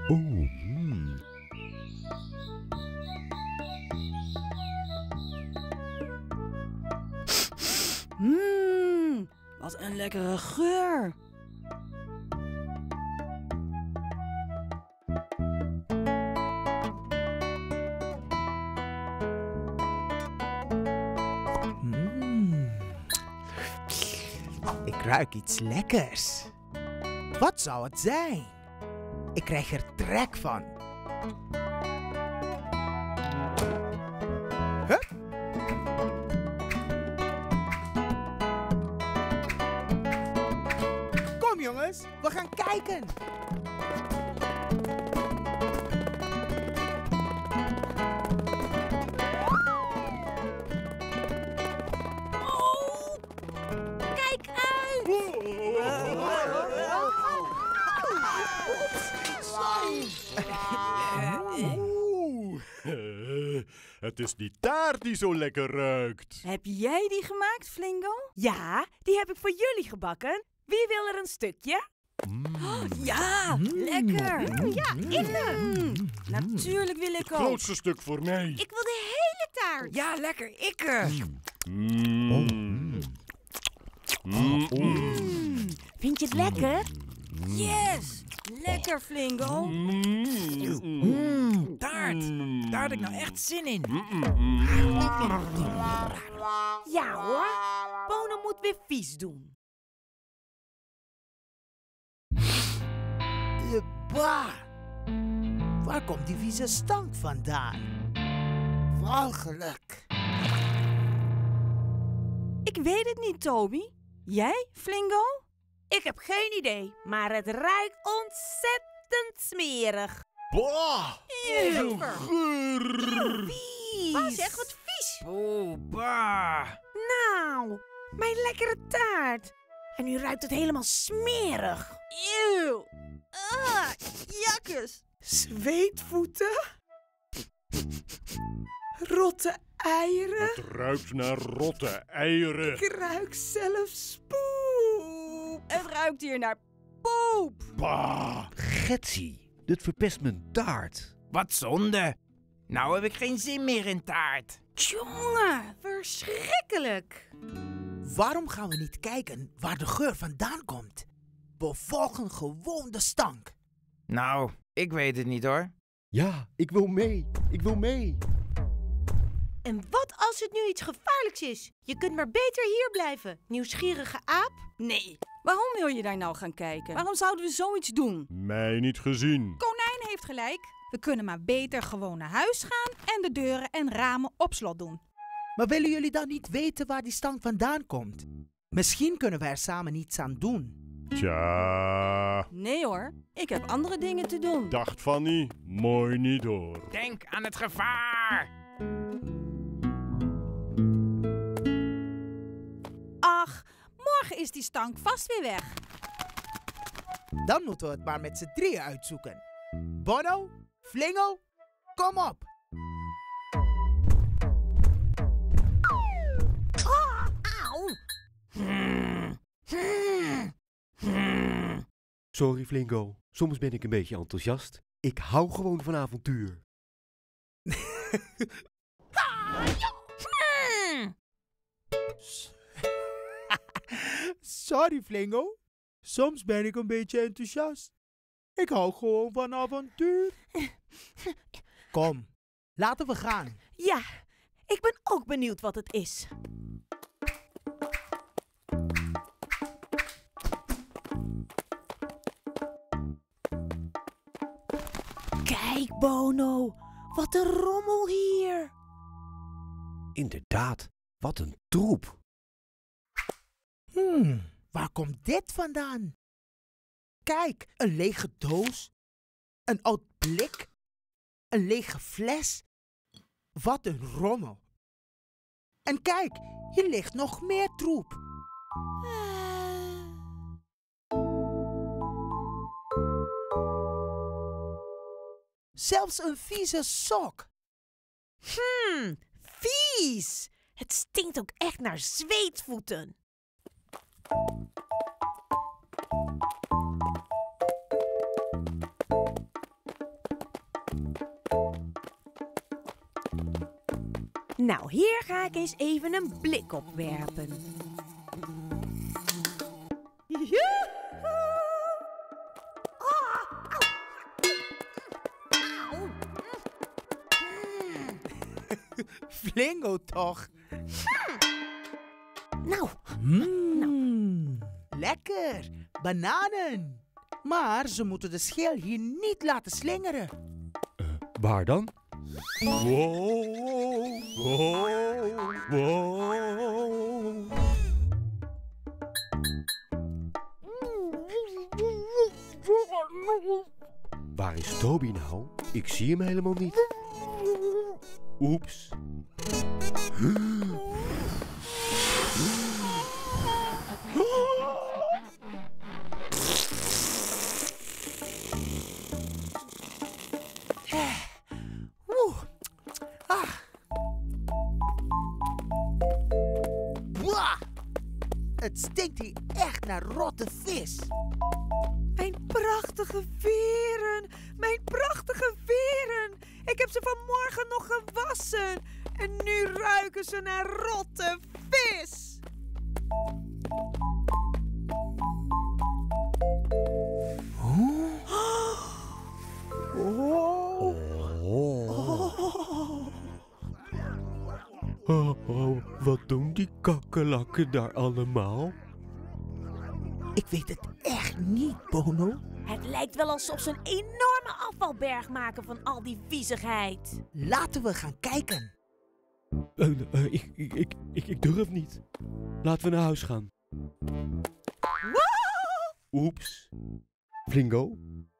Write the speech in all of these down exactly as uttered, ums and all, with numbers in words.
Oh, mm. Mmm, wat een lekkere geur. Mm. Ik ruik iets lekkers. Wat zou het zijn? Ik krijg er trek van. Huh? Kom jongens, we gaan kijken. Oh, kijk uit! Oeh. Eh, Het is die taart die zo lekker ruikt. Heb jij die gemaakt, Flingo? Ja, die heb ik voor jullie gebakken. Wie wil er een stukje? Ja, lekker. Ja, ik. Mm, natuurlijk wil ik Het ook. grootste stuk voor mij. Ik wil de hele taart. Ja, lekker. Ikke. Mm. Mm. Mm, Vind je het lekker? yes, lekker, Flingo. Mm. Taart. Daar had ik nou echt zin in. Ja hoor. Bono moet weer vies doen. Eh, bah. Waar komt die vieze stank vandaan? Walgelijk. Ik weet het niet, Toby. Jij, Flingo? Ik heb geen idee, maar het ruikt ontzettend smerig. Bah. Eeuw. Vies. Oh, zeg wat vies. Oh, bah. Nou, mijn lekkere taart. En nu ruikt het helemaal smerig. Eeuw. Ah, jakkes. Zweetvoeten? Rotte eieren? Het ruikt naar rotte eieren. Ik ruik zelfs poep. Het ruikt hier naar poep. Bah. Getsie, dit verpest mijn taart. Wat zonde. Nou heb ik geen zin meer in taart. Jongen, verschrikkelijk. Waarom gaan we niet kijken waar de geur vandaan komt? We volgen gewoon de stank. Nou, ik weet het niet hoor. Ja, ik wil mee. Ik wil mee. En wat als het nu iets gevaarlijks is? Je kunt maar beter hier blijven, nieuwsgierige aap. Nee, waarom wil je daar nou gaan kijken? Waarom zouden we zoiets doen? Mij niet gezien. Konijn heeft gelijk. We kunnen maar beter gewoon naar huis gaan en de deuren en ramen op slot doen. Maar willen jullie dan niet weten waar die stank vandaan komt? Misschien kunnen we er samen iets aan doen. Tja, Nee hoor, ik heb andere dingen te doen. dacht Fanny, mooi niet hoor. Denk aan het gevaar. Ach, morgen is die stank vast weer weg. Dan moeten we het maar met z'n drieën uitzoeken. Bono, Flingo, kom op. Auw. Sorry Flingo, soms ben ik een beetje enthousiast. Ik hou gewoon van avontuur. Sorry Flingo, soms ben ik een beetje enthousiast. Ik hou gewoon van avontuur. Kom, laten we gaan. Ja, ik ben ook benieuwd wat het is. Kijk, Bono, wat een rommel hier. Inderdaad, wat een troep. Hmm, waar komt dit vandaan? Kijk, een lege doos, een oud blik, een lege fles. Wat een rommel. En kijk, hier ligt nog meer troep. Zelfs een vieze sok. Hmm, vies. Het stinkt ook echt naar zweetvoeten. Nou, hier ga ik eens even een blik op werpen. Flingo toch? Nou, Mm, lekker. Bananen. Maar ze moeten de schil hier niet laten slingeren. Waar dan? Wow, wow, wow. Waar is Toby nou? Ik zie hem helemaal niet. Oeps. Oeh. Ah. Bwah. Het stinkt hier echt naar rotte vis. Mijn prachtige veren. Mijn prachtige veren. Ik heb ze vanmorgen nog gewassen. En nu ruiken ze naar rotte vis. Oh, oh, wat doen die kakkerlakken daar allemaal? Ik weet het echt niet, Bono. het lijkt wel alsof ze een enorme afvalberg maken van al die viezigheid. Laten we gaan kijken. Uh, uh, ik, ik, ik, ik, ik durf niet. Laten we naar huis gaan. Oeps. Flingo?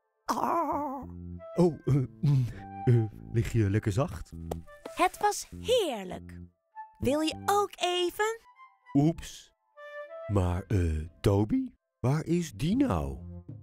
Oh, uh, mm, uh, lig je lekker zacht? Het was heerlijk. Wil je ook even? Oeps. Maar, eh, Toby? Waar is die nou?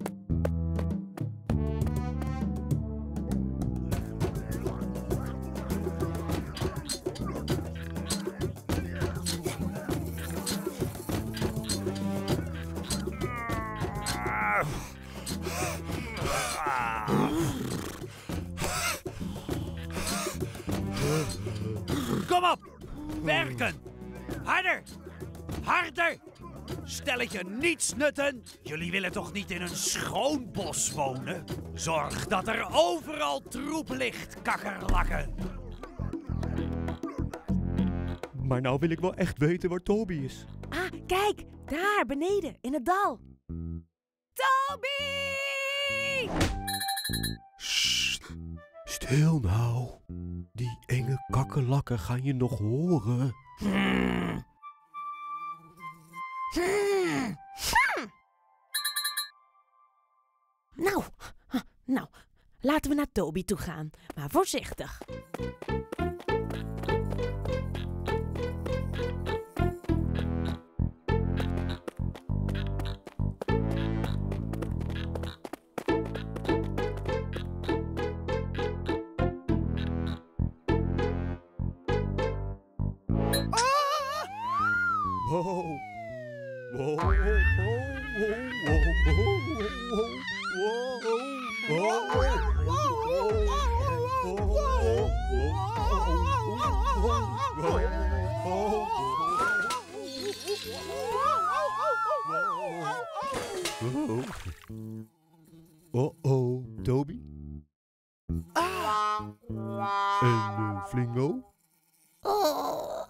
Kom op! Werken! Harder! Harder! Stelletje nietsnutten! Jullie willen toch niet in een schoon bos wonen? Zorg dat er overal troep ligt, kakkerlakken! Maar nou wil ik wel echt weten waar Toby is. Ah, kijk, daar beneden in het dal. Toby! Sst, stil nou. Die enge kakkerlakken gaan je nog horen. Hmm. Hmm. Hmm. Nou, nou, laten we naar Toby toe gaan, maar voorzichtig. Wow. Wow, wow, oh, Toby? Ah. En uh, Flingo? Oh.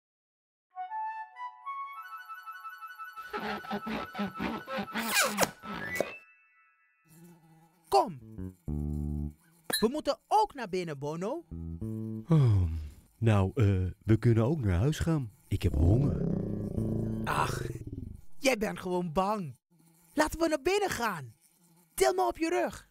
Kom. We moeten ook naar binnen, Bono. Oh, nou, uh, we kunnen ook naar huis gaan. Ik heb honger. Ach, jij bent gewoon bang. Laten we naar binnen gaan. Til me op je rug.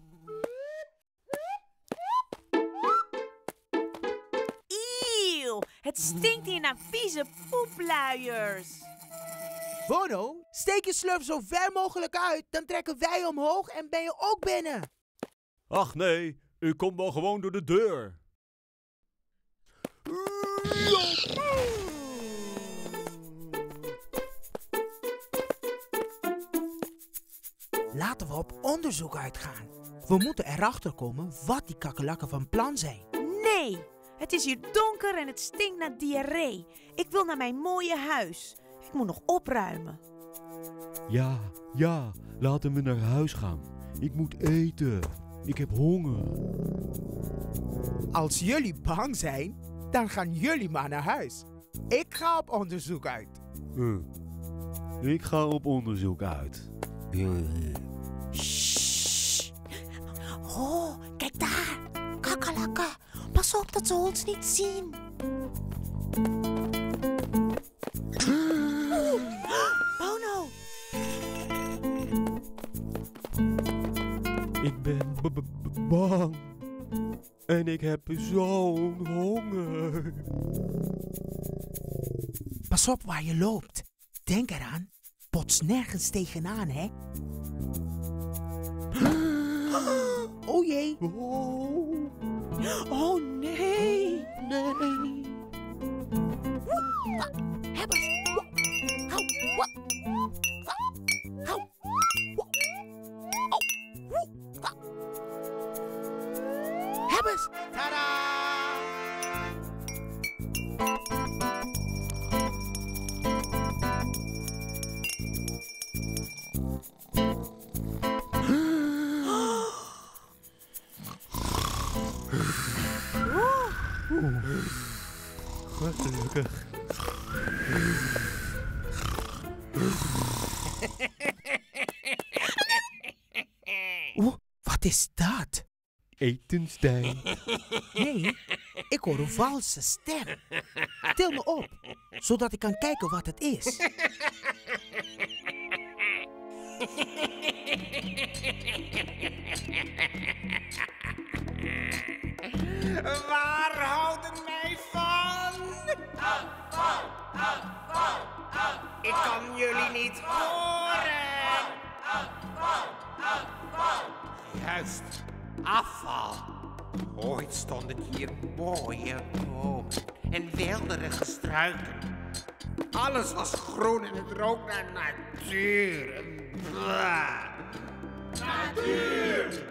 Eeuw, het stinkt hier naar vieze poepluiers. Bono, steek je slurf zo ver mogelijk uit. Dan trekken wij omhoog en ben je ook binnen. Ach nee, ik kom wel gewoon door de deur. Laten we op onderzoek uitgaan. We moeten erachter komen wat die kakkerlakken van plan zijn. Nee, Het is hier donker en het stinkt naar diarree. Ik wil naar mijn mooie huis. Ik moet nog opruimen. Ja, ja, laten we naar huis gaan. Ik moet eten. Ik heb honger. Als jullie bang zijn, dan gaan jullie maar naar huis. Ik ga op onderzoek uit. Hm. Ik ga op onderzoek uit. Shh. Oh, kijk daar. Kakkelakken. Pas op dat ze ons niet zien. Bono. Ik ben b- b- bang. En ik heb zo'n honger. Pas op waar je loopt. Denk eraan. Bots nergens tegenaan, hè? Oh jee. Oh, Oh nee. nee. Hebbers. Hou. Hou. Hebbers. Tadaa! Wat gelukkig. Oeh, wat is dat? Etenstijd. Nee, ik hoor een valse stem. Til me op, zodat ik kan kijken wat het is. Waar houden mij van? Afval, afval, afval. Ik kan jullie niet horen. Afval, afval. Juist, afval. Ooit stonden hier mooie bomen en weelderige struiken. Alles was groen en het rook naar natuur. Blah. Natuur!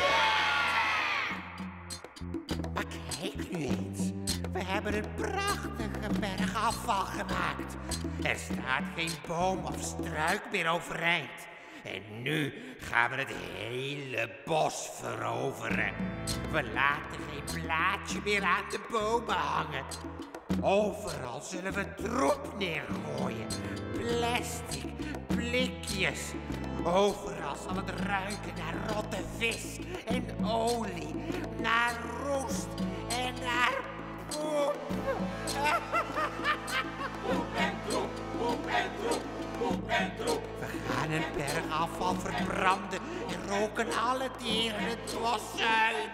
Maar kijk nu eens. We hebben een prachtige berg afval gemaakt. Er staat geen boom of struik meer overeind. En nu gaan we het hele bos veroveren. We laten geen blaadje meer aan de bomen hangen. Overal zullen we troep neergooien. Plastic, blikjes. Overal zal het ruiken naar rotte vis en olie. Naar roest en naar poep. Poep en troep, poep en troep, poep en troep. We gaan een berg afval verbranden en roken alle dieren het bos uit.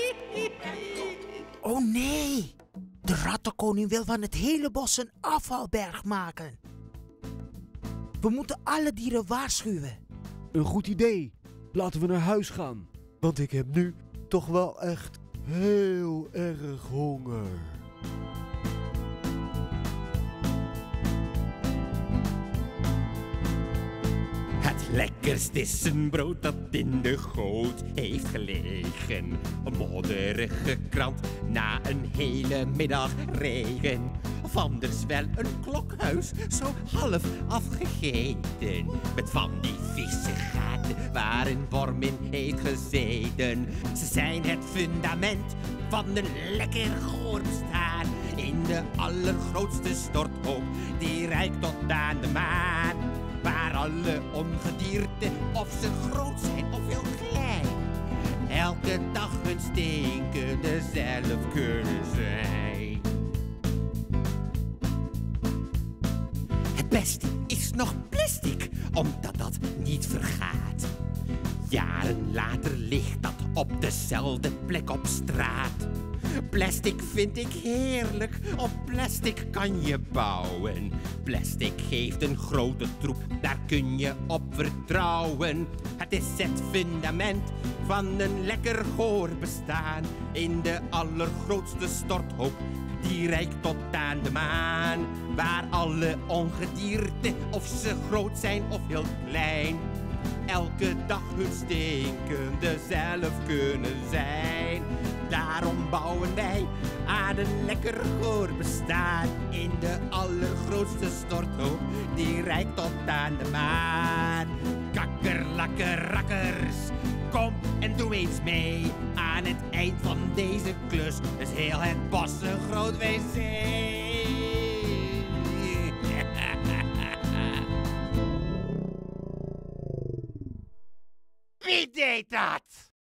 Oh nee, de rattenkoning wil van het hele bos een afvalberg maken. We moeten alle dieren waarschuwen. Een goed idee. Laten we naar huis gaan. Want ik heb nu toch wel echt heel erg honger. Het lekkerst is een brood dat in de goot heeft gelegen. Een modderige krant na een hele middag regen. Of anders wel een klokhuis, zo half afgegeten. Met van die vieze gaten waar een worm in heeft gezeten. Ze zijn het fundament van een lekker goor bestaan. In de allergrootste storthoop, die reikt tot aan de maan. Waar alle ongedierte, of ze groot zijn of heel klein, elke dag hun stinkende zelf kunnen zijn. Het beste is nog plastic, omdat dat niet vergaat. Jaren later ligt dat op dezelfde plek op straat. Plastic vind ik heerlijk, op plastic kan je bouwen. Plastic geeft een grote troep, daar kun je op vertrouwen. Het is het fundament van een lekker goor bestaan. In de allergrootste storthoop, die reikt tot aan de maan. Waar alle ongedierte, of ze groot zijn of heel klein, elke dag hun stinkende zelf kunnen zijn. Daarom bouwen wij aan een lekker goor bestaan. In de allergrootste snorthoop, die reikt tot aan de maan. Kakkerlakkerakkers, kom en doe eens mee. Aan het eind van deze klus is heel het bos een groot wc. Wie deed dat?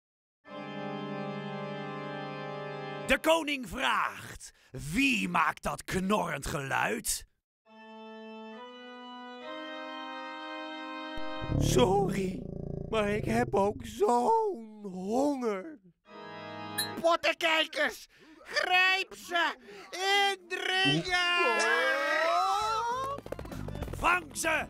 De koning vraagt, wie maakt dat knorrend geluid? Sorry, maar ik heb ook zo'n honger. Pottenkijkers, grijp ze! Indringen! Vang ze!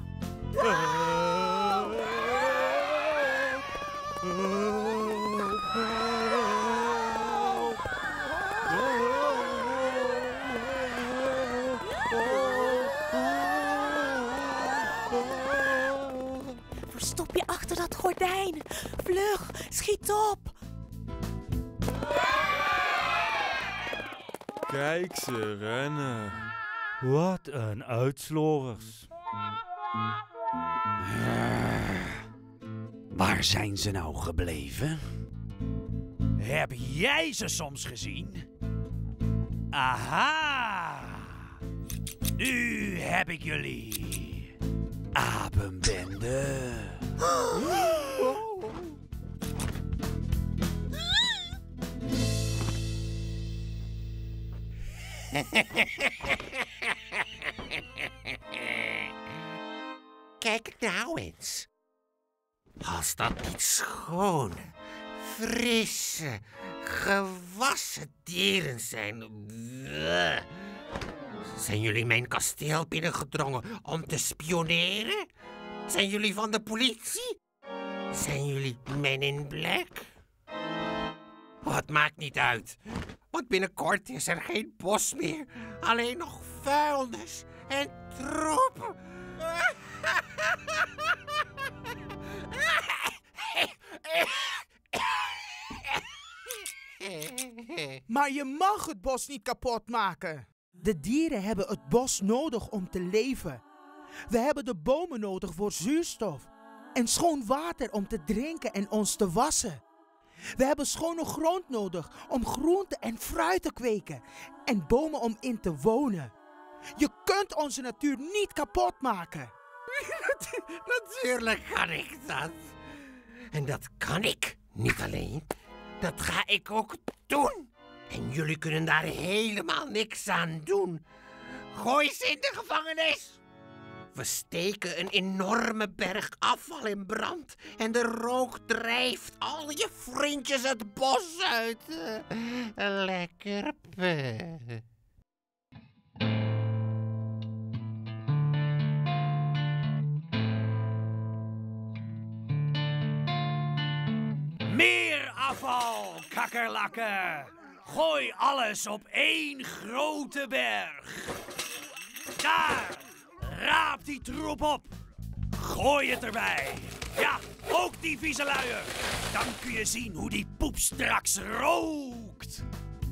Verstop je achter dat gordijn. Vlug, schiet op. Kijk ze rennen. Wat een uitslorers. Waar zijn ze nou gebleven? Heb jij ze soms gezien? Aha! Nu heb ik jullie. Apenbende. Kijk nou eens. Als dat niet schoon, frisse, gewassen dieren zijn. Bleh. Zijn jullie mijn kasteel binnengedrongen om te spioneren? Zijn jullie van de politie? Zijn jullie Men in Black? Oh, het maakt niet uit. Want binnenkort is er geen bos meer. Alleen nog vuilnis en troep. Maar je mag het bos niet kapot maken. De dieren hebben het bos nodig om te leven. We hebben de bomen nodig voor zuurstof. En schoon water om te drinken en ons te wassen. We hebben schone grond nodig om groente en fruit te kweken. En bomen om in te wonen. Je kunt onze natuur niet kapot maken. Natuurlijk kan ik dat. En dat kan ik niet alleen. Dat ga ik ook doen. En jullie kunnen daar helemaal niks aan doen. Gooi ze in de gevangenis. We steken een enorme berg afval in brand. En de rook drijft al je vriendjes het bos uit. Lekker pe. Meer afval, kakkerlakken. Gooi alles op één grote berg. Daar, raap die troep op. Gooi het erbij. Ja, ook die vieze luier. Dan kun je zien hoe die poep straks rookt.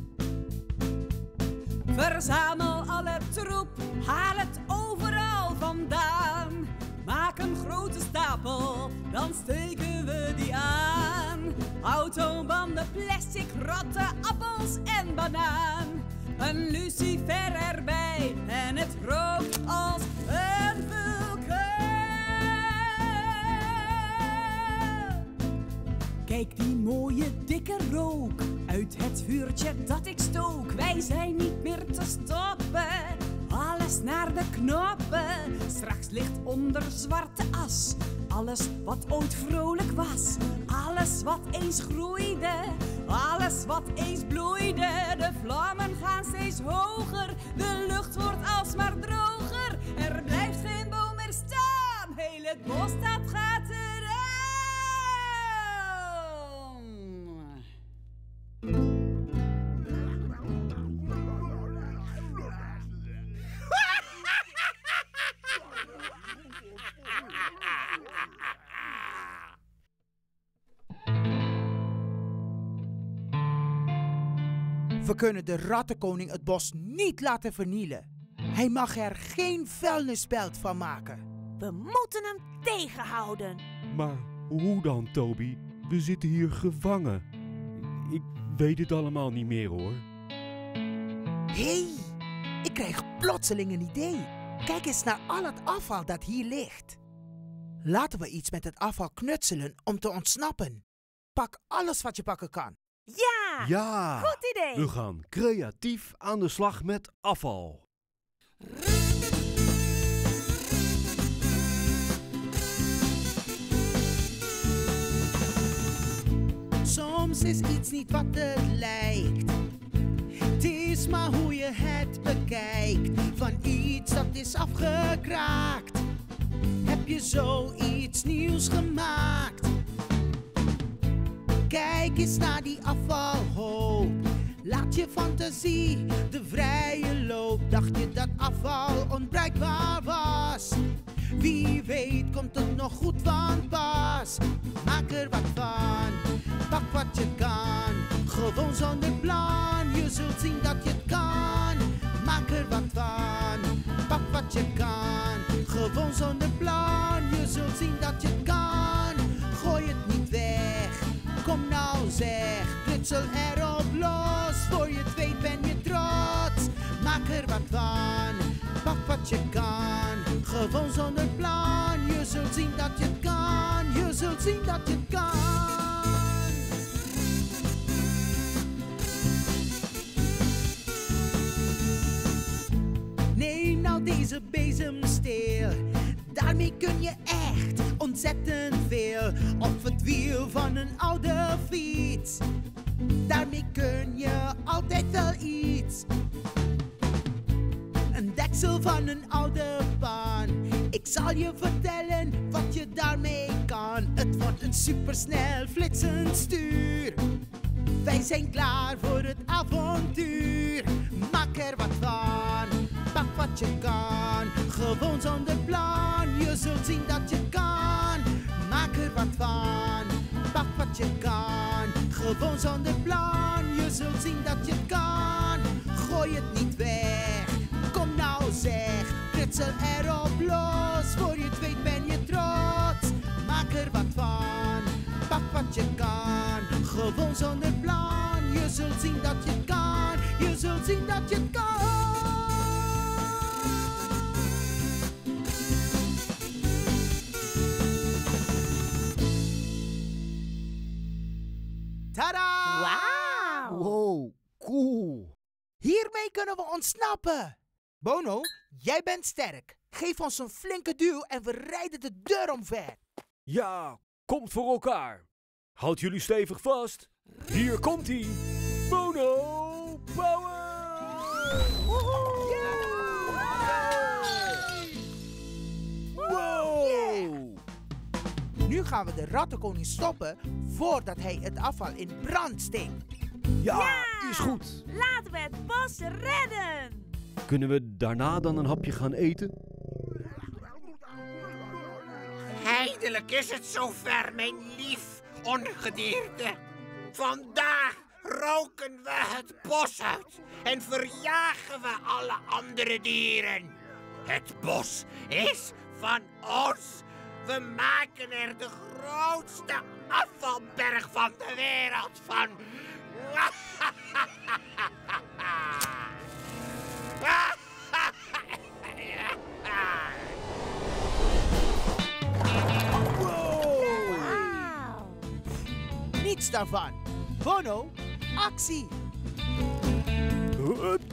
Verzamel alle troep, haal het overal vandaan. Maak een grote stapel, dan steken we die aan. Autobanden, plastic, rotte, appels en banaan. Een lucifer erbij en het rookt als een vulkaan. Kijk die mooie dikke rook uit het vuurtje dat ik stook. Wij zijn niet meer te stoppen. Alles naar de knoppen. Straks ligt onder zwarte as alles wat ooit vrolijk was. Alles wat eens groeide. Alles wat eens bloeide. De vlammen gaan steeds hoger. De lucht wordt alsmaar droger. Er blijft geen boom meer staan. Heel het bos dat gaat eraan. We kunnen de rattenkoning het bos niet laten vernielen. Hij mag er geen vuilnisbelt van maken. We moeten hem tegenhouden. Maar hoe dan, Toby? We zitten hier gevangen. Ik weet het allemaal niet meer, hoor. Hé, hey, ik krijg plotseling een idee. Kijk eens naar al het afval dat hier ligt. Laten we iets met het afval knutselen om te ontsnappen. Pak alles wat je pakken kan. Ja! Ja! Goed idee! We gaan creatief aan de slag met afval. Soms is iets niet wat het lijkt. Het is maar hoe je het bekijkt. Van iets dat is afgekraakt, heb je zoiets nieuws gemaakt. Kijk eens naar die afvalhoop. Laat je fantasie de vrije loop. Dacht je dat afval onbruikbaar was? Wie weet komt het nog goed van pas. Maak er wat van, pak wat je kan. Gewoon zonder plan, je zult zien dat je het kan. Maak er wat van, pak wat je kan. Gewoon zonder plan, je zult zien dat je het kan. Gooi het niet weg, kom nou zeg. Knutsel erop los, voor je het weet ben je trots. Maak er wat van, pak wat je kan. Gewoon zonder plan, je zult zien dat je het kan. Je zult zien dat je het kan. Neem nou deze bezemsteel. Daarmee kun je echt ontzettend veel. Of het wiel van een oude fiets. Daarmee kun je altijd wel iets. Een deksel van een oude pan. Ik zal je vertellen wat je daarmee kan. Het wordt een supersnel flitsend stuur. Wij zijn klaar voor het avontuur. Maak er wat van, pak wat je kan. Gewoon zonder plan, je zult zien dat je kan. Maak er wat van, pak wat je kan. Gewoon zonder plan, je zult zien dat je kan. Gooi het niet weg, kom nou zeg. Knutsel erop los, voor je het weet ben je trots. Maak er wat van, pak wat je kan. Gewoon zonder plan, je zult zien dat je kan. Je zult zien dat je kan. Tada! Wauw! Wow, cool. Hiermee kunnen we ontsnappen. Bono, jij bent sterk. Geef ons een flinke duw en we rijden de deur omver. Ja, komt voor elkaar. Houd jullie stevig vast. Hier komt hij. Bono Power! Wow! Nu gaan we de rattenkoning stoppen voordat hij het afval in brand steekt. Ja, Ja! is goed. Laten we het bos redden! Kunnen we daarna dan een hapje gaan eten? Eindelijk is het zover, mijn lief ongedierte. Vandaag roken we het bos uit en verjagen we alle andere dieren. Het bos is van ons. We maken er de grootste afvalberg van de wereld van. Wauw! Niets daarvan. Bono, actie! Hup.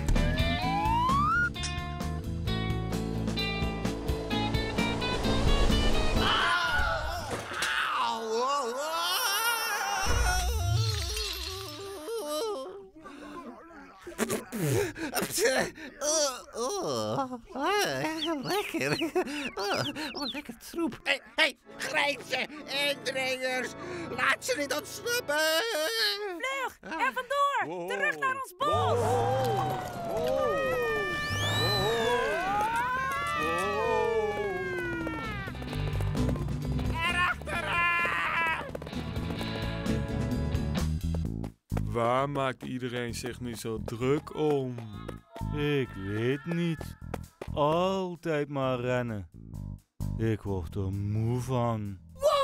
Oh, oh, oh, lekker. Oh, oh, lekker troep. Hé, hey, grijze indringers. Laat ze niet ontsnappen. Vlug! Er vandoor! Terug naar ons bos! Erachteraan! Waar maakt iedereen zich nu zo druk om? Ik weet niet. Altijd maar rennen. Ik word er moe van.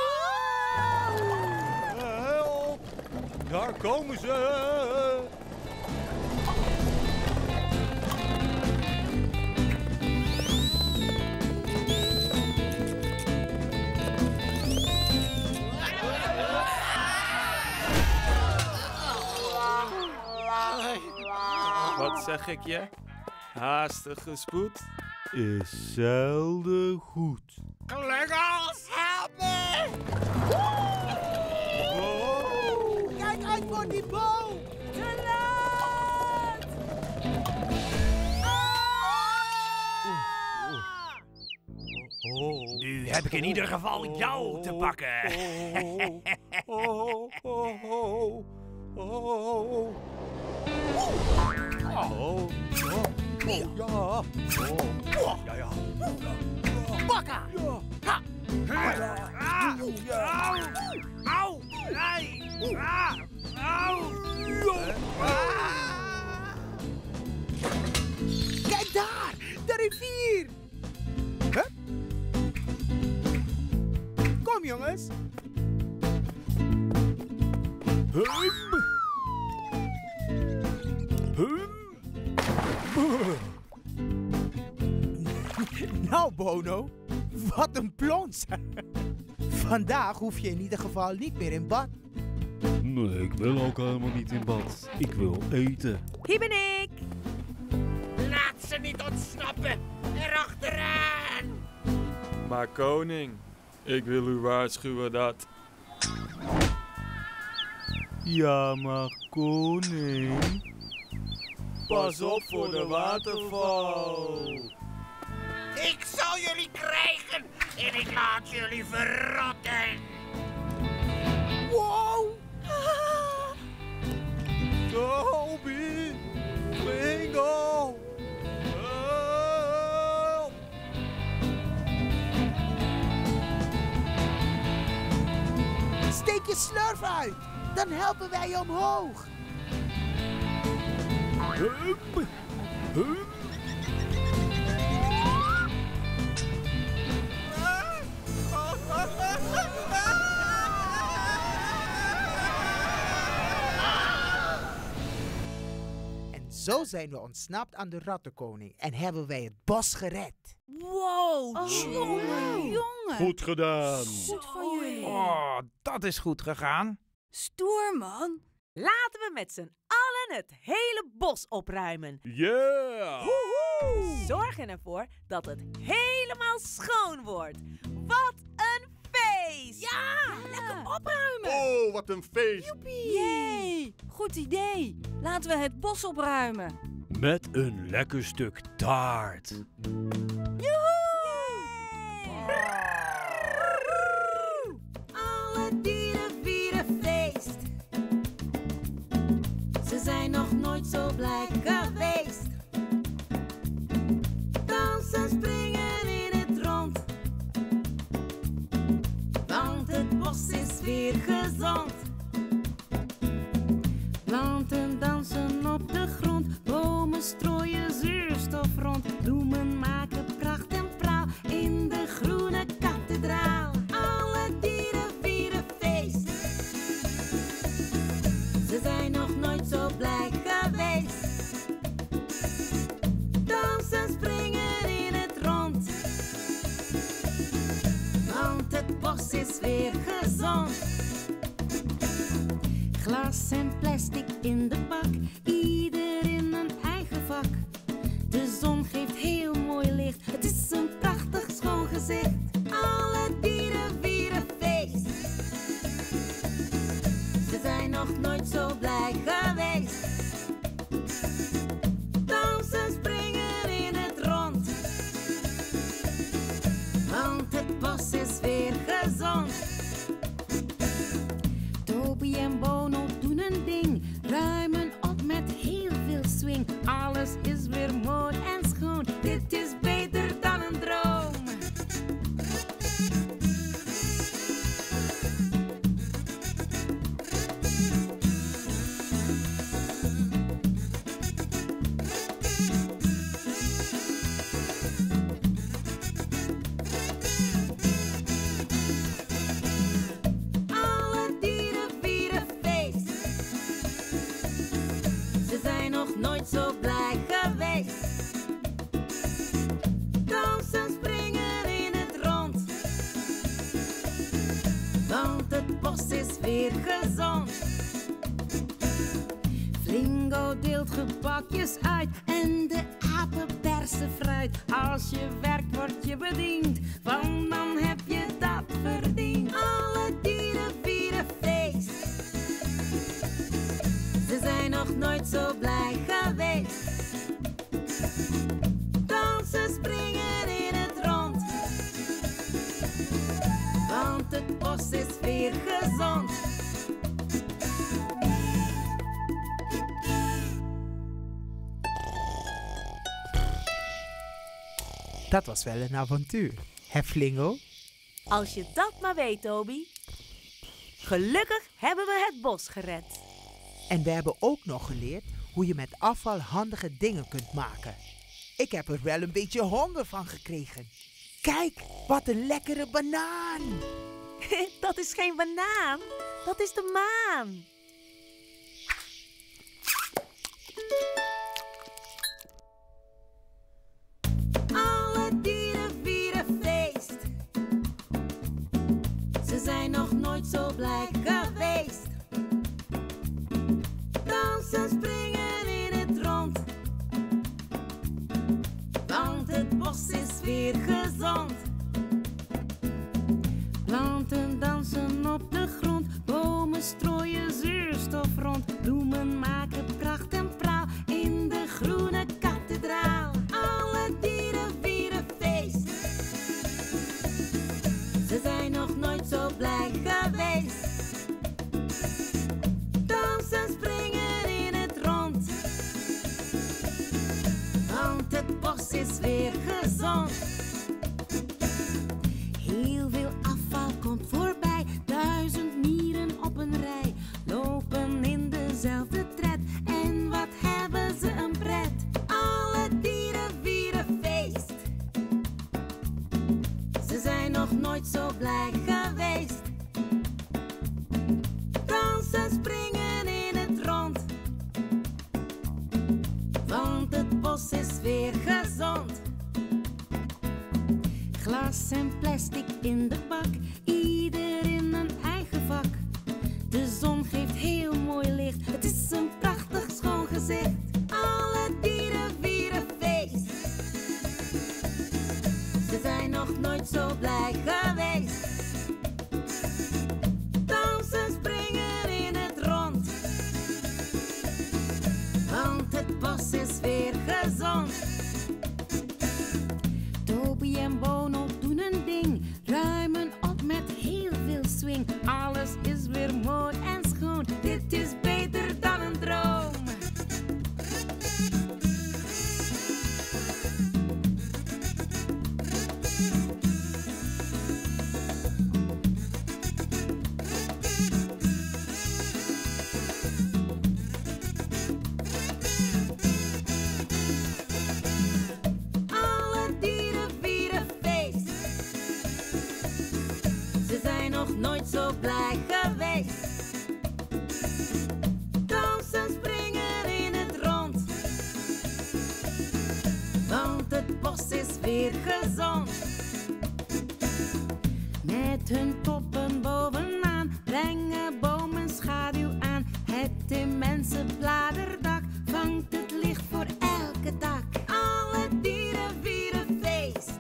Help! Daar komen ze! Wat zeg ik je? Haastige spoed? Is zelden goed. Klungels, help me! Oh. Kijk uit voor die boom! Te laat! Oh. Nu heb ik in ieder geval jou te pakken. Oh, oh, oh, oh, oh. Oh, oh, ja. Oh. Ja, ja. Bakka! Ha. Ah. Au! Au! Ai! Ah. Au! Ah. Kijk daar! De rivier! Huh? Kom jongens! Hum. Hum. Nou Bono, wat een plons! Vandaag hoef je in ieder geval niet meer in bad. Nee, ik wil ook helemaal niet in bad. Ik wil eten. Hier ben ik. Laat ze niet ontsnappen! Erachteraan! Maar koning, ik wil u waarschuwen dat... Ja, maar koning... Pas op voor de waterval! Ik zal jullie krijgen en ik laat jullie verrotten! Wow! Toby! Bingo! Help! Steek je slurf uit, dan helpen wij je omhoog. Hum. Hum. En zo zijn we ontsnapt aan de rattenkoning en hebben wij het bos gered. Wow, Oh, jongen, jongen. Goed gedaan. Goed van jullie. Oh, dat is goed gegaan. Stoer, man. Laten we met z'n allen het hele bos opruimen. Yeah! Woehoe! Zorgen ervoor dat het helemaal schoon wordt. Wat een feest! Ja, lekker opruimen. Oh, wat een feest! Jee, goed idee. Laten we het bos opruimen. Met een lekker stuk taart. Alle dieren vieren feest. Ze zijn nog nooit zo blij geweest. Dansen, springen in het rond. Want het bos is weer gezond. Planten dansen op de grond. Bomen strooien zuurstof rond. Bloemen maken pracht en praal in de groene kathedraal. Alle dieren vieren feest. Ze zijn nog nooit zo blij geweest. Dansen, springen in het rond. Want het bos is weer gezond. Glas en plastic in de bak, ieder in een eigen vak. De zon geeft heel mooi licht, het is een prachtig schoon gezicht. Alle dieren vieren feest. Ze zijn nog nooit zo blij geweest. Dansen, springen in het rond. Want het bos is weer gezond. Toby en Bono doen een ding, ruimen op met heel veel swing. Alles is weer mooi en schoon, dit is beter dan een droom. want het bos is weer gezond. Flingo deelt gebakjes uit en de apen persen fruit. Als je werkt word je bediend, want dan heb je dat verdiend. Alle dieren vieren feest, ze zijn nog nooit zo blij geweest. Dansen, springen in het rond, want het bos is weer gezond. Dat was wel een avontuur, hè Flingo? Als je dat maar weet, Toby. Gelukkig hebben we het bos gered. En we hebben ook nog geleerd hoe je met afval handige dingen kunt maken. Ik heb er wel een beetje honger van gekregen. Kijk, wat een lekkere banaan. Dat is geen banaan, dat is de maan. Alle dieren vieren feest, ze zijn nog nooit zo blij geweest. Dansen, springen in het rond, want het bos is weer gezond. Planten dansen op de grond, bomen strooien zuurstof rond. Bloemen maken pracht en praal in de groene kathedraal. Alle dieren vieren feest, ze zijn nog nooit zo blij geweest. Dansen, springen in het rond, want het bos is weer gezond. Heel veel afval komt voorbij, duizend mieren op een rij. Lopen in dezelfde tred en wat hebben ze een pret. Alle dieren vieren feest, ze zijn nog nooit zo blij geweest. Dansen, springen in het rond, want het bos is weer gezond. Glas en plastic in de bak, ieder in een eigen vak. De zon geeft heel mooi licht, het is een prachtig schoon gezicht. Alle dieren vieren feest, ze zijn nog nooit zo blij geweest. Dansen, springen in het rond, want het bos is weer gezond. Toby en Bono doen een ding, ruimen op met heel veel swing. Alles is weer mooi en schoon, dit is beter dan een droom. Nooit zo blij geweest. Dansen, springen in het rond, want het bos is weer gezond. Met hun poppen bovenaan brengen bomen schaduw aan. Het immense bladerdak vangt het licht voor elke tak. Alle dieren vieren feest,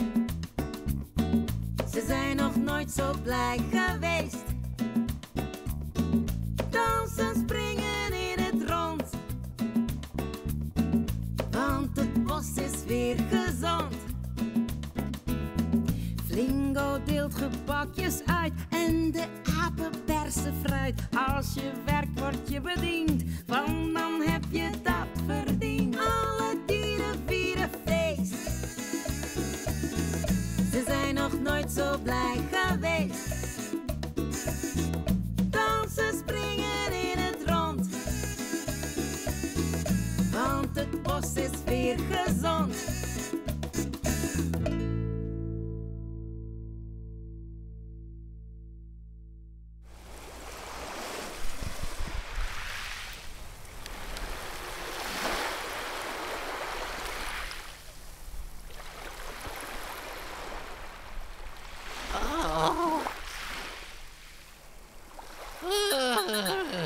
ze zijn nog nooit zo blij geweest. Dansen, springen in het rond, want het bos is weer gezond. Flingo deelt gebakjes uit en de apen persen fruit. Als je werkt word je bediend, want dan heb je dat verdiend. Alle dieren vieren feest, ze zijn nog nooit zo blij geweest. Dansen, springen in het rond, want het bos is weer gezond.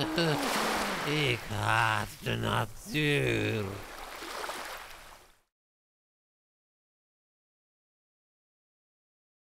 Ik haat de natuur.